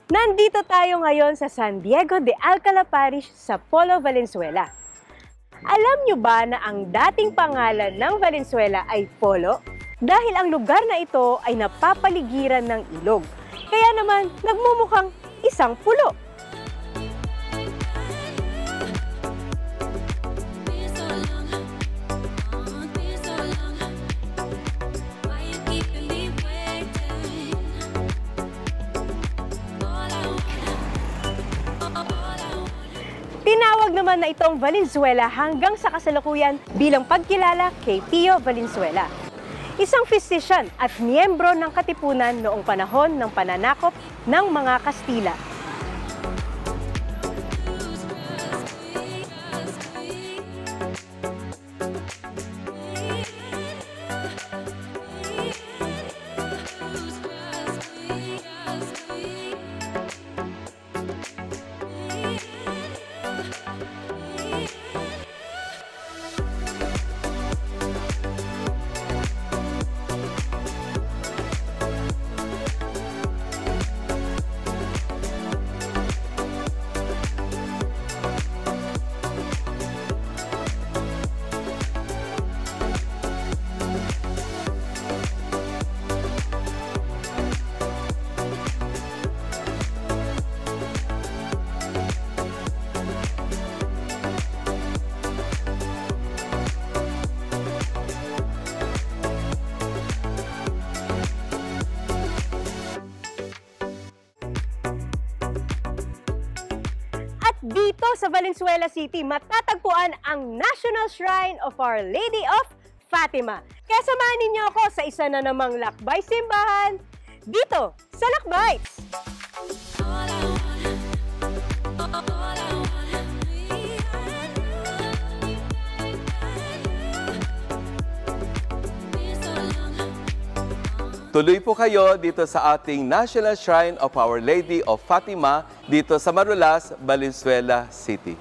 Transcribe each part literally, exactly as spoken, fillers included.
Nandito tayo ngayon sa San Diego de Alcala Parish sa Polo, Valenzuela. Alam nyo ba na ang dating pangalan ng Valenzuela ay Polo? Dahil ang lugar na ito ay napapaligiran ng ilog. Kaya naman nagmumukhang isang pulo. Tinawag naman na itong Valenzuela hanggang sa kasalukuyan bilang pagkilala kay Pio Valenzuela. Isang physician at miyembro ng katipunan noong panahon ng pananakop ng mga Kastila. Dito sa Valenzuela City, matatagpuan ang National Shrine of Our Lady of Fatima. Kaya samahan ninyo ako sa isa na namang lakbay simbahan dito sa Lakbites! Tuloy po kayo dito sa ating National Shrine of Our Lady of Fatima dito sa Marulas, Valenzuela City.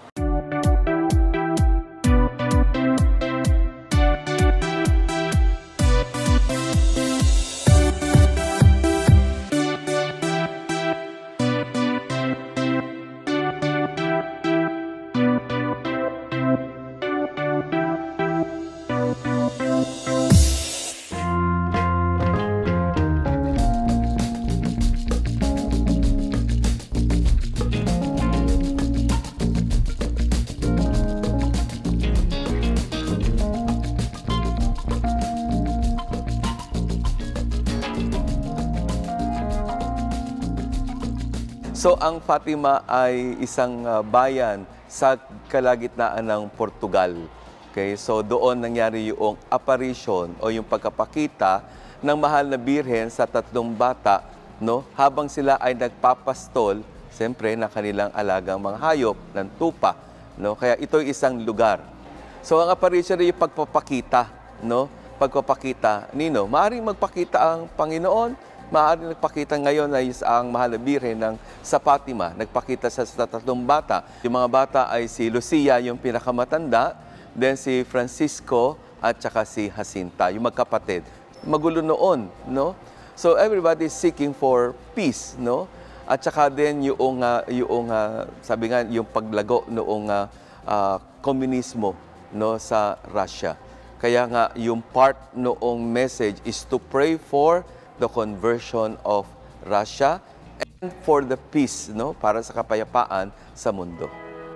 So, ang Fatima ay isang uh, bayan sa kalagitnaan ng Portugal. Okay? So, doon nangyari yung apparition o yung pagkapakita ng mahal na birhen sa tatlong bata, no? Habang sila ay nagpapastol, siyempre, na kanilang alagang mga hayop ng tupa. No? Kaya ito ay isang lugar. So, ang apparition ay yung pagpapakita. No? Pagpapakita. Nino, maaaring magpakita ang Panginoon. Maaaring nagpakita ngayon ay ang mahal na birhen ng sa Fatima. Nagpakita sa, sa tatlong bata. Yung mga bata ay si Lucia, yung pinakamatanda, then si Francisco at saka si Jacinta, yung magkapatid. Magulo noon, no? So everybody is seeking for peace, no? At saka din yung, uh, yung uh, sabi nga, yung paglago noong uh, uh, komunismo, no, sa Russia. Kaya nga, yung part noong message is to pray for the conversion of Russia and for the peace, no, para sa kapayapaan sa mundo.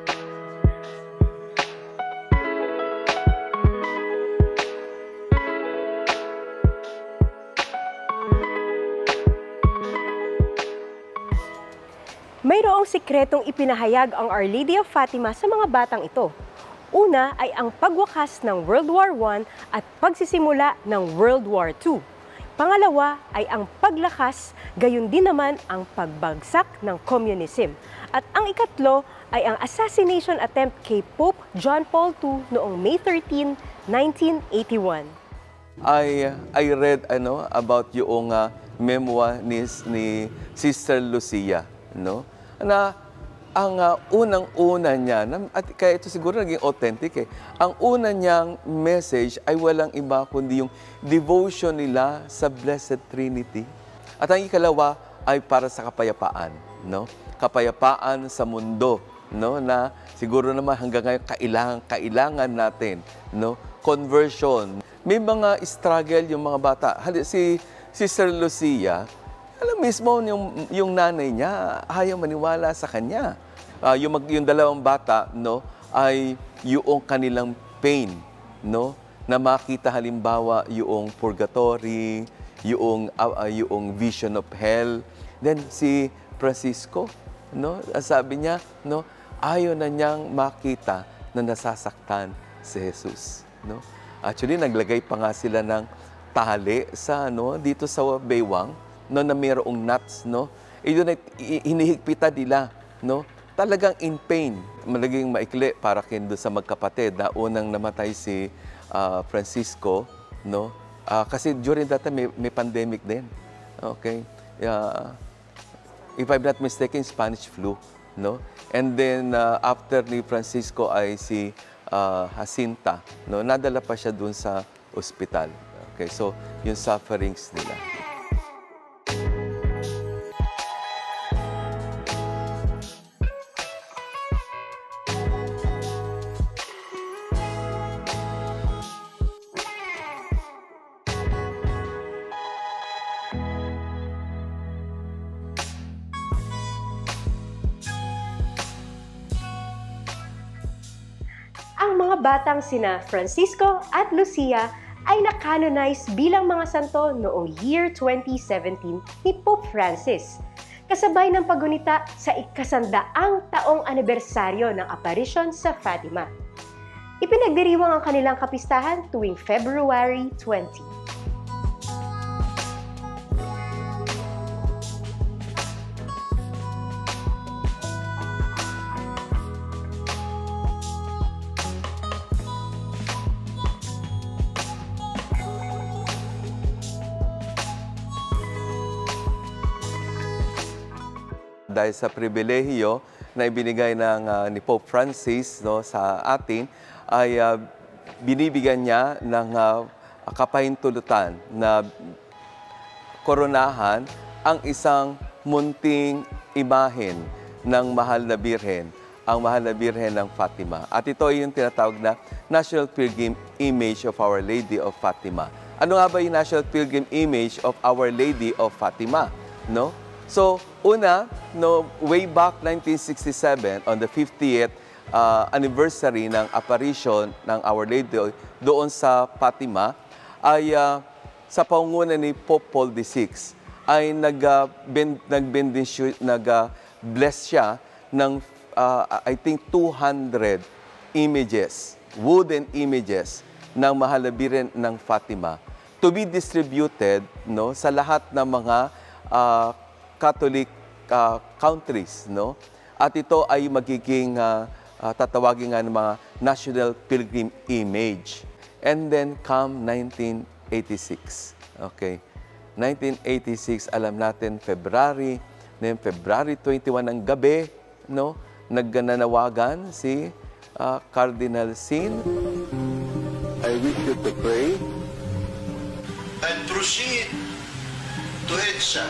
Mayroong sikretong ipinahayag ang Our Lady of Fatima sa mga batang ito. Una ay ang pagwakas ng World War One at pagsisimula ng World War Two. Pangalawa ay ang paglakas, gayon din naman ang pagbagsak ng communism. At ang ikatlo ay ang assassination attempt kay Pope John Paul the Second noong May thirteenth, nineteen eighty-one. I, I read ano, about yung uh, memoir ni, ni Sister Lucia, no? Na ang uh, unang-una niya, at kaya ito siguro naging authentic eh, ang una niyang message ay walang iba kundi yung devotion nila sa Blessed Trinity. At ang ikalawa ay para sa kapayapaan, no? Kapayapaan sa mundo, no? Na siguro naman hanggang ngayon kailangan kailangan natin, no? Conversion. May mga struggle yung mga bata. Hali si Sister Lucia, alam mismo yung yung nanay niya ayaw maniwala sa kanya. Uh, yung mag, yung dalawang bata, no, ay yung kanilang pain, no? Na makita halimbawa yung purgatory, yung uh, yung vision of hell. Then si Francisco, no, sabi niya, no, ayaw na niyang makita na nasasaktan si Jesus, no? Actually, naglagay pa nga sila ng tali sa ano dito sa baywang, no, na mayroong nuts, no. E doon ay hinihigpitan nila, no. Talagang in pain. Malaging maikli para kin doon sa magkapatid na unang namatay si uh, Francisco, no. Uh, kasi during that time may, may pandemic din. Okay? Uh, if I'm not mistaken, Spanish flu, no? And then uh, after ni Francisco ay si uh, Jacinta, no? Nadala pa siya dun sa ospital. Okay? So, yung sufferings nila. Ang mga batang sina Francisco at Lucia ay nakanonize bilang mga santo noong year twenty seventeen ni Pope Francis, kasabay ng paggunita sa ikasandaang taong anibersaryo ng aparisyon sa Fatima. Ipinagdiriwang ang kanilang kapistahan tuwing February twentieth. Dahil sa pribilehiyo na ibinigay ng uh, ni Pope Francis, no, sa atin, ay uh, binibigyan niya ng uh, kapahintulutan na koronahan ang isang munting imahen ng Mahal na Birhen, ang Mahal na Birhen ng Fatima. At ito ay yung tinatawag na National Pilgrim Image of Our Lady of Fatima. Ano nga ba yung National Pilgrim Image of Our Lady of Fatima? No? So, una, no, way back nineteen sixty-seven, on the fiftieth uh, anniversary ng apparition ng Our Lady doon sa Fatima, ay uh, sa pangunguna ni Pope Paul the sixth, ay nag-bless uh, nag, uh, siya ng, uh, I think, two hundred images, wooden images ng Mahal na Birhen ng Fatima to be distributed, no, sa lahat ng mga uh, Catholic uh, countries, no? At ito ay magiging uh, uh, tatawagin nga ng mga National Pilgrim Image. And then come nineteen eighty-six. Okay. nineteen eighty-six, alam natin, February, then February twenty-first ng gabi, no? Nagnanawagan si uh, Cardinal Sin. I wish you to pray and proceed to EDSA.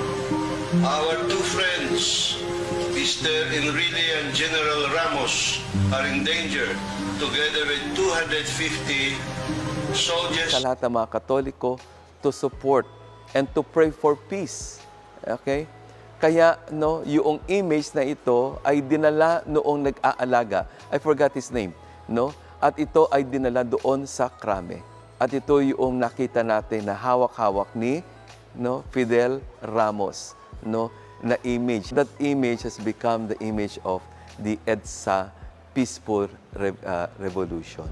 Our two friends, Mister Enrile and General Ramos, are in danger together with two hundred fifty soldiers. Sa lahat ng mga Katoliko to support and to pray for peace. Okay? Kaya, no, yung image na ito ay dinala noong nag-aalaga. I forgot his name, no? At ito ay dinala doon sa krame. At ito yung nakita natin na hawak-hawak ni, no, Fidel Ramos, no, na image. That image has become the image of the EDSA Peaceful Re uh, Revolution.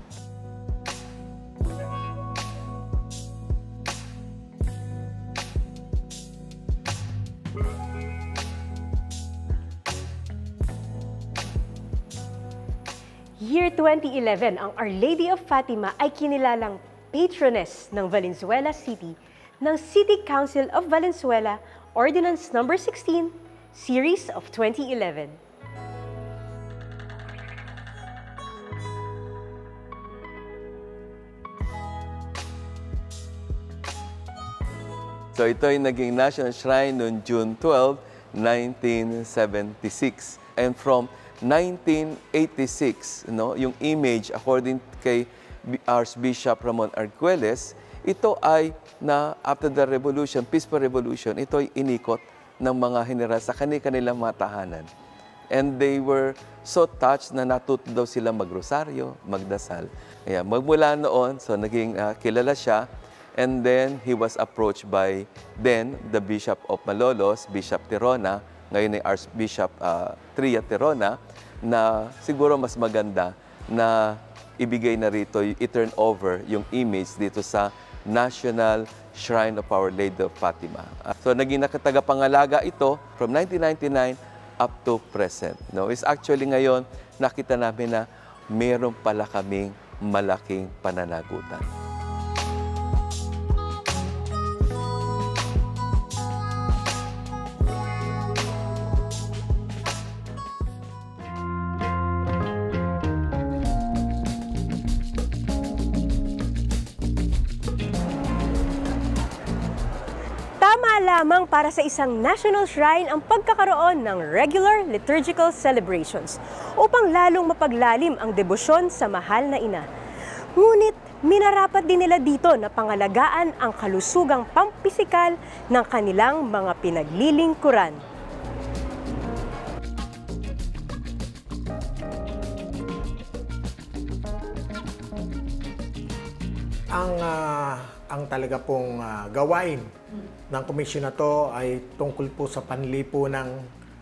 Year twenty eleven, ang Our Lady of Fatima ay kinilalang patroness ng Valenzuela City ng City Council of Valenzuela, Ordinance number sixteen, Series of twenty eleven. So ito ay naging National Shrine noong June twelfth, nineteen seventy-six. And from nineteen eighty-six, no, yung image according kay Archbishop Ramon Arguelles, ito ay na after the revolution, peaceful revolution, ito ay inikot ng mga general sa kanilang mga tahanan. And they were so touched na natuto daw sila magrosaryo, magdasal. Kaya magmula noon, so naging uh, kilala siya. And then he was approached by then the Bishop of Malolos, Bishop Tirona, ngayon ay Archbishop uh, Tria Tirona, na siguro mas maganda na ibigay na rito, i-turn over yung image dito sa National Shrine of Our Lady of Fatima. Uh, so naging nakatagapangalaga ito from nineteen ninety-nine up to present. No, is actually ngayon nakita namin na meron pala kaming malaking pananagutan. Lamang para sa isang national shrine ang pagkakaroon ng regular liturgical celebrations upang lalong mapaglalim ang debosyon sa mahal na ina. Ngunit minarapat din nila dito na pangalagaan ang kalusugang pampisikal ng kanilang mga pinaglilingkuran. Ang uh, ang talaga pong uh, gawain ng komisyon na to ay tungkol po sa panlipo ng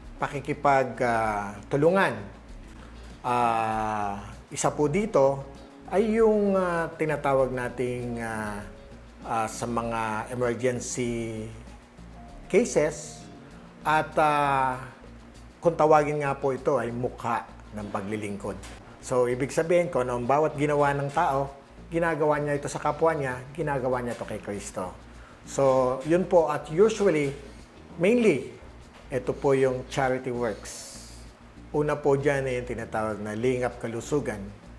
pakikipagtulungan. Uh, uh, isa po dito ay yung uh, tinatawag nating uh, uh, sa mga emergency cases at uh, kung tawagin nga po ito ay mukha ng paglilingkod. So ibig sabihin ko na ang bawat ginawa ng tao, ginagawa niya ito sa kapwa niya, ginagawa niya ito kay Kristo. So, yun po, at usually, mainly, ito po yung charity works. Una po dyan ay yung tinatawag na Lingap Kalusugan,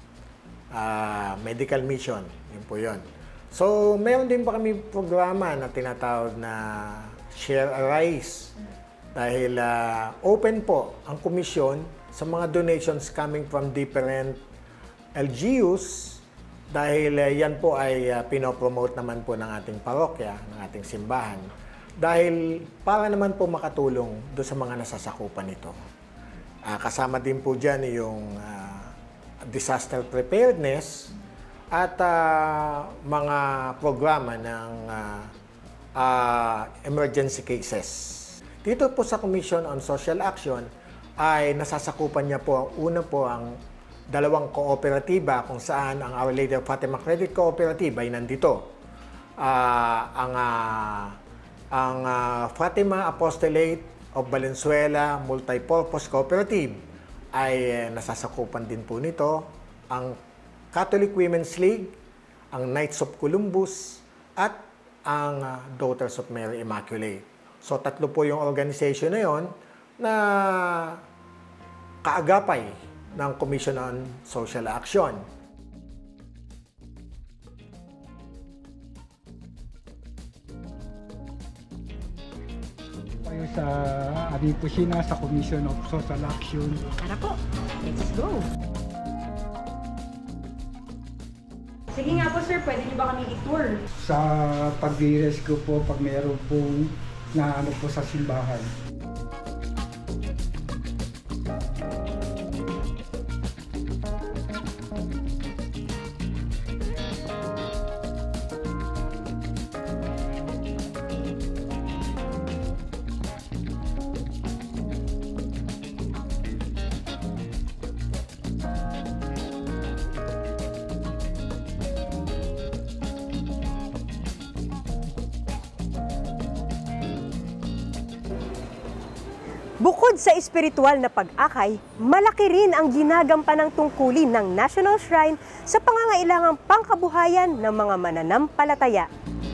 uh, medical mission, yun po yun. So, meron din pa kami programa na tinatawag na Share a Rise. Dahil uh, open po ang komisyon sa mga donations coming from different L G Us. Dahil uh, yan po ay uh, pinopromote naman po ng ating parokya, ng ating simbahan. Dahil para naman po makatulong doon sa mga nasasakupan nito. Uh, kasama din po dyan yung uh, disaster preparedness at uh, mga programa ng uh, uh, emergency cases. Dito po sa Commission on Social Action ay nasasakupan niya po, una po ang dalawang kooperatiba kung saan ang Our Lady of Fatima Credit Cooperative ay nandito. Uh, ang uh, ang uh, Fatima Apostolate of Valenzuela Multipurpose Cooperative ay uh, nasasakupan din po nito. Ang Catholic Women's League, ang Knights of Columbus, at ang uh, Daughters of Mary Immaculate. So tatlo po yung organization na yon na kaagapay ng Commission on Social Action. Tayo sa Aripusina sa Commission of Social Action. Tara po, let's go! Sige nga po sir, pwede niyo ba kami i-tour? Sa pag-rescue po, pag meron pong naano po sa simbahan. Bukod sa espiritual na pag-akay, malaki rin ang ginagampanang tungkulin ng National Shrine sa pangangailangang pangkabuhayan ng mga mananampalataya.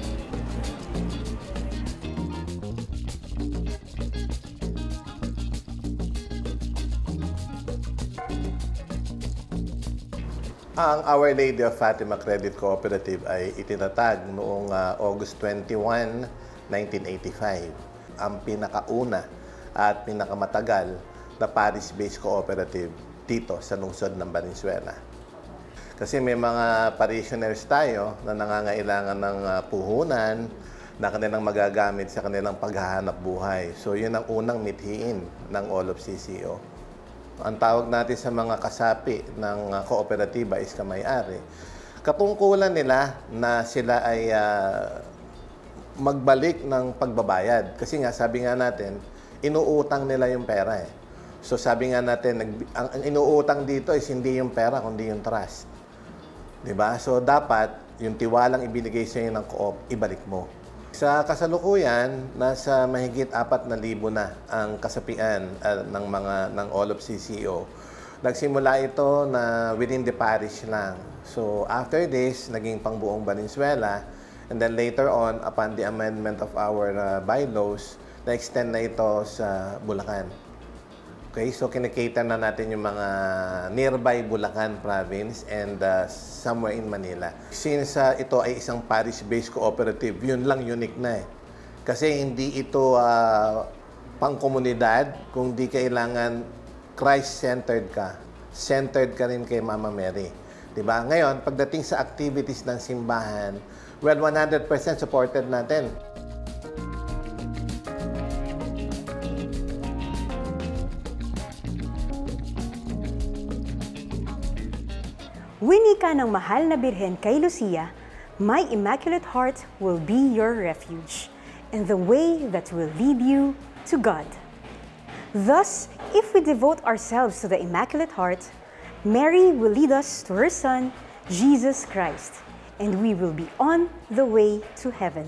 Ang Our Lady of Fatima Credit Cooperative ay itinatag noong uh, August twenty-one, nineteen eighty-five. Ang pinakauna at pinakamatagal na parish-based cooperative dito sa lungsod ng Valenzuela. Kasi may mga parishioners tayo na nangangailangan ng uh, puhunan na kanilang magagamit sa kanilang paghahanap buhay. So, yun ang unang mithiin ng all of C C O. Ang tawag natin sa mga kasapi ng uh, kooperatiba is kamay-ari. Katungkulan nila na sila ay uh, magbalik ng pagbabayad. Kasi nga, sabi nga natin, inuutang nila yung pera eh. So, sabi nga natin, nag, ang, ang inuutang dito is hindi yung pera, kundi yung trust. Diba? So, dapat yung tiwalang ibinigay sa iyo ng co-op, ibalik mo. Sa kasalukuyan, nasa mahigit apat na libo na ang kasapian uh, ng mga ng all of C C O. Nagsimula ito na within the parish lang. So after this, naging pangbuong Valenzuela, and then later on, upon the amendment of our uh, bylaws, na-extend na ito sa Bulacan. Okay, so kinikater na natin yung mga nearby Bulacan province and uh, somewhere in Manila. Since uh, ito ay isang parish-based cooperative, yun lang unique na eh. Kasi hindi ito uh, pang-komunidad, kung di kailangan Christ-centered ka. Centered ka rin kay Mama Mary. Diba? Ngayon, pagdating sa activities ng simbahan, well, one hundred percent supported natin. Winika ng mahal na birhen kay Lucia, "My Immaculate Heart will be your refuge, and the way that will lead you to God." Thus, if we devote ourselves to the Immaculate Heart, Mary will lead us to her Son, Jesus Christ, and we will be on the way to heaven.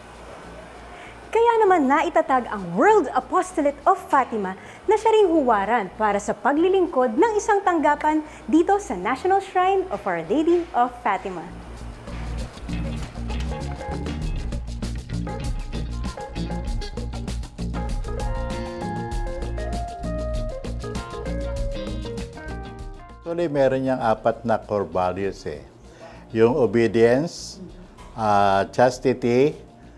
Kaya naman naitatag ang World Apostolate of Fatima na siya ring huwaran para sa paglilingkod ng isang tanggapan dito sa National Shrine of Our Lady of Fatima. Actually, meron niyang apat na core values eh. Yung obedience, uh, chastity,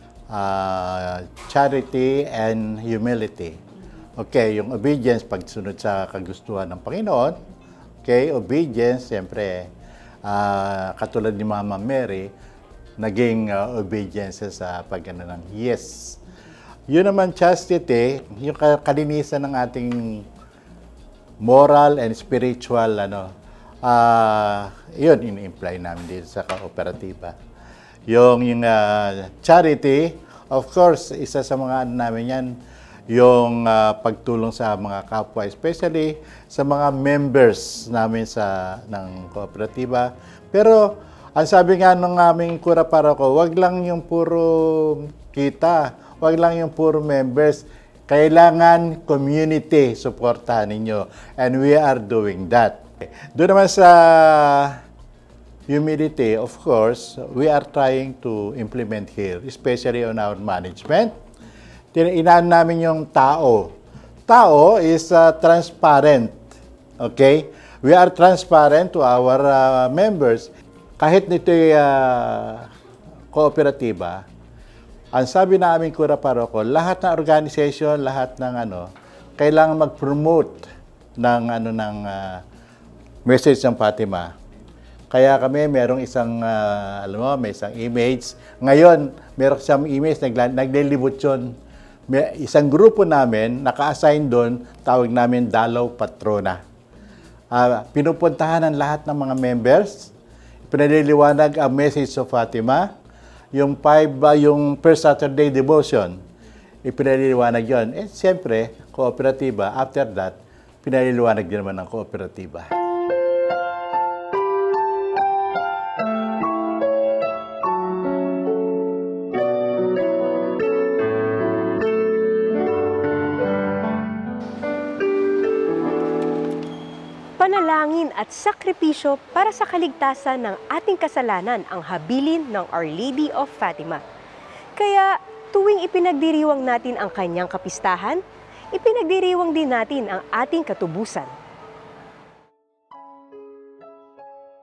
uh, charity, and humility. Okay, yung obedience, pagsunod sa kagustuhan ng Panginoon. Okay, obedience, siyempre, uh, katulad ni Mama Mary, naging uh, obedience sa pag-ano ng yes. Yun naman, chastity, yung kalinisan ng ating moral and spiritual, ano, uh, yun, in-imply namin dito sa kooperatiba. Yung, yung uh, charity, of course, isa sa mga ano namin yan, yung uh, pagtulong sa mga kapwa, especially sa mga members namin sa ng kooperatiba. Pero, ang sabi nga ng aming kura paroko, wag lang yung puro kita, wag lang yung puro members, kailangan community supportahan ninyo. And we are doing that. Doon naman sa humility, of course, we are trying to implement here, especially on our management. Inaan namin yung tao. Tao is uh, transparent. Okay? We are transparent to our uh, members. Kahit nito'y uh, kooperatiba, ang sabi na aming kura paroko, lahat ng organization, lahat ng ano, kailangan mag-promote ng ano ng uh, message ng Fatima. Kaya kami merong isang uh, alam mo, may isang image. Ngayon, merong isang image nagla- naglilibot yun. May isang grupo namin naka-assign doon, tawag namin Dalaw Patrona. Uh, pinupuntahan ng lahat ng mga members, pinaliliwanag ang message of Fatima. Yung five, uh, yung first Saturday devotion, ipinaliliwanag yun. Eh, siyempre, kooperatiba, after that, pinaliliwanag din naman ng kooperatiba. Panalangin at sakripisyo para sa kaligtasan ng ating kasalanan ang habilin ng Our Lady of Fatima. Kaya tuwing ipinagdiriwang natin ang kanyang kapistahan, ipinagdiriwang din natin ang ating katubusan.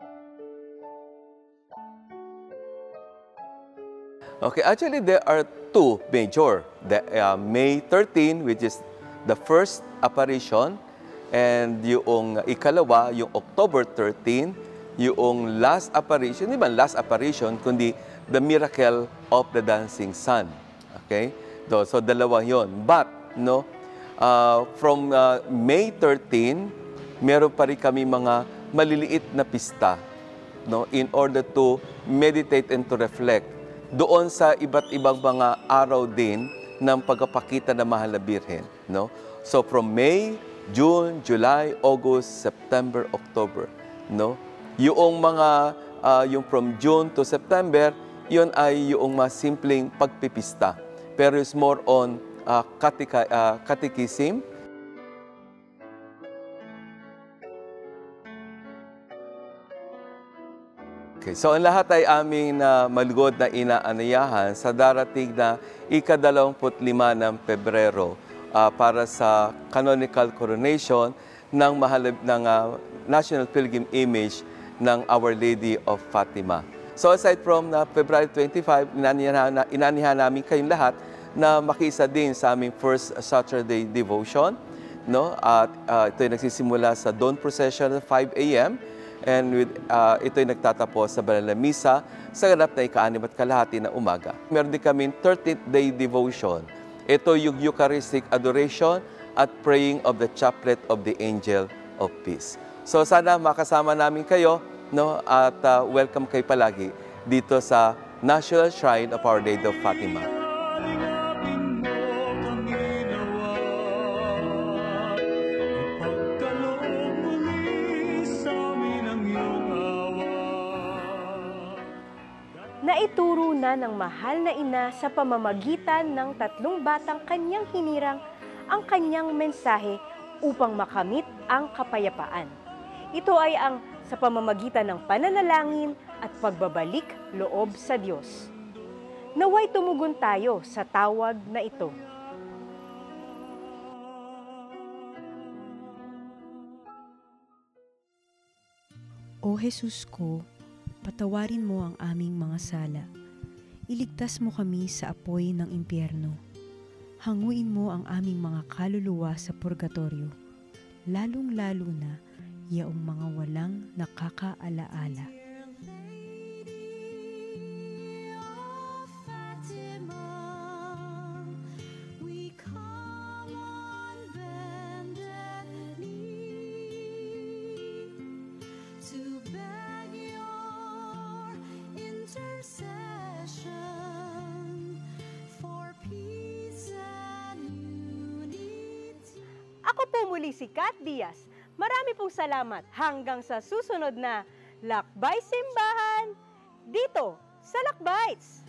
Okay, actually there are two major. The, uh, May thirteen, which is the first apparition, and yung ikalawa, yung October thirteen, yung last apparition, hindi ba last apparition, kundi the miracle of the dancing sun. Okay? So, so dalawa yon. But, no, uh, from uh, May thirteen, meron pa rin kami mga maliliit na pista, no, in order to meditate and to reflect doon sa iba't ibang mga araw din ng pagpapakita ng Mahal na Birhen, no? So from May, June, July, August, September, October, no? Yung mga uh, yung from June to September, yun ay yung mga simpleng pagpipista. Pero it's more on uh, katika, uh, catechism. Okay, so ang lahat ay aming uh, malugod na inaanayahan sa darating na ikadalawamput lima ng Pebrero uh, para sa canonical coronation ng, mahal, ng uh, National Pilgrim Image ng Our Lady of Fatima. So aside from uh, February twenty-five, inanihan, inanihan namin kayong lahat na makiisa din sa aming first Saturday devotion. No? At uh, ito ay nagsisimula sa dawn procession at five A M and with, uh, ito ay nagtatapos sa banal na misa sa ganap na ika-anim at kalahati na umaga. Meron din kami thirteenth day devotion. Ito yung Eucharistic adoration at praying of the chaplet of the Angel of Peace. So sana makasama namin kayo, no, at uh, welcome kayo palagi dito sa National Shrine of Our Lady of Fatima. Naituro na ng mahal na ina sa pamamagitan ng tatlong batang kanyang hinirang ang kanyang mensahe upang makamit ang kapayapaan. Ito ay ang sa pamamagitan ng pananalangin at pagbabalik loob sa Diyos. Naway tumugon tayo sa tawag na ito. O Jesus ko, patawarin mo ang aming mga sala. Iligtas mo kami sa apoy ng impyerno. Hanguin mo ang aming mga kaluluwa sa purgatorio, lalong-lalo na yaong mga walang nakakaalaala. Ako po muli si Kat Diaz. Marami pong salamat hanggang sa susunod na Lakbay Simbahan dito sa Lakbites.